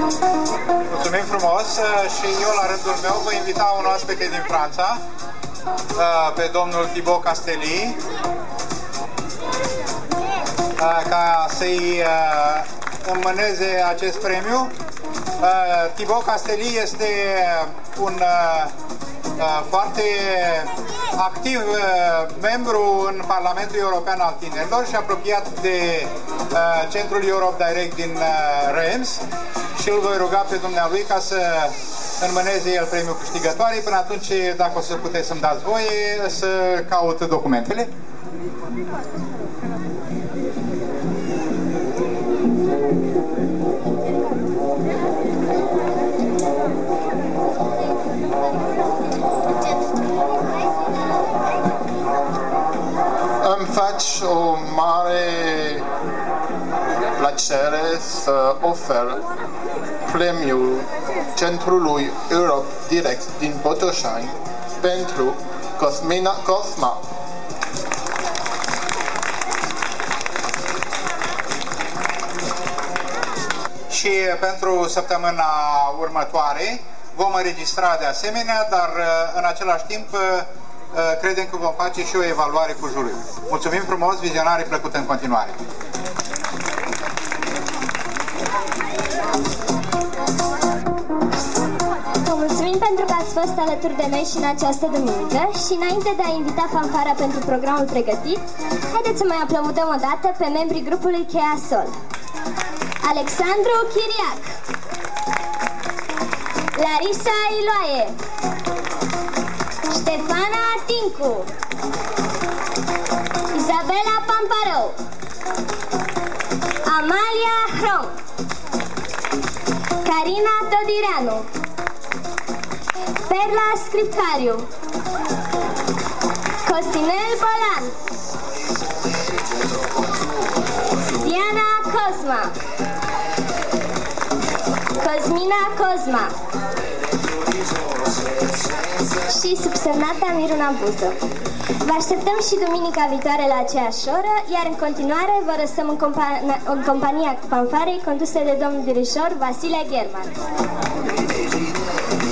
Mulțumim frumos și eu la rândul meu vă invita un oaspete din Franța, pe domnul Thibaut Castelli, ca să-i înmâneze acest premiu. Thibaut Castelli este un foarte activ membru în Parlamentul European al Tinerilor și apropiat de Centrul Europe Direct din Reims, și îl voi ruga pe dumnealui ca să înmâneze el premiul câștigătoarei. Până atunci, dacă o să puteți să-mi dați voie, să caut documentele. Îmi faci o mare plăcere să ofer premiul Centrului Europe Direct din Botoșani pentru Cosmina Cosma. Și pentru săptămâna următoare vom înregistra de asemenea, dar în același timp credem că vom face și o evaluare cu juriul. Mulțumim frumos, vizionare plăcută în continuare! Vă mulțumim pentru că ați fost alături de noi și în această duminică și înainte de a invita fanfara pentru programul pregătit, haideți să mai aplaudăm o dată pe membrii grupului Cheia Sol. Alexandru Chiriac, Larisa Iloae, Ștefana Tincu, Izabela Pamparău, Amalia Hrom, Carina Todireanu, Perla Scripcariu, Costinel Bolan, Diana Cosma, Cosmina Cosma și subsemnata Miruna Buză. Vă așteptăm și duminica viitoare la aceeași oră, iar în continuare vă lăsăm în compania fanfarei conduse de domnul dirijor Vasile German.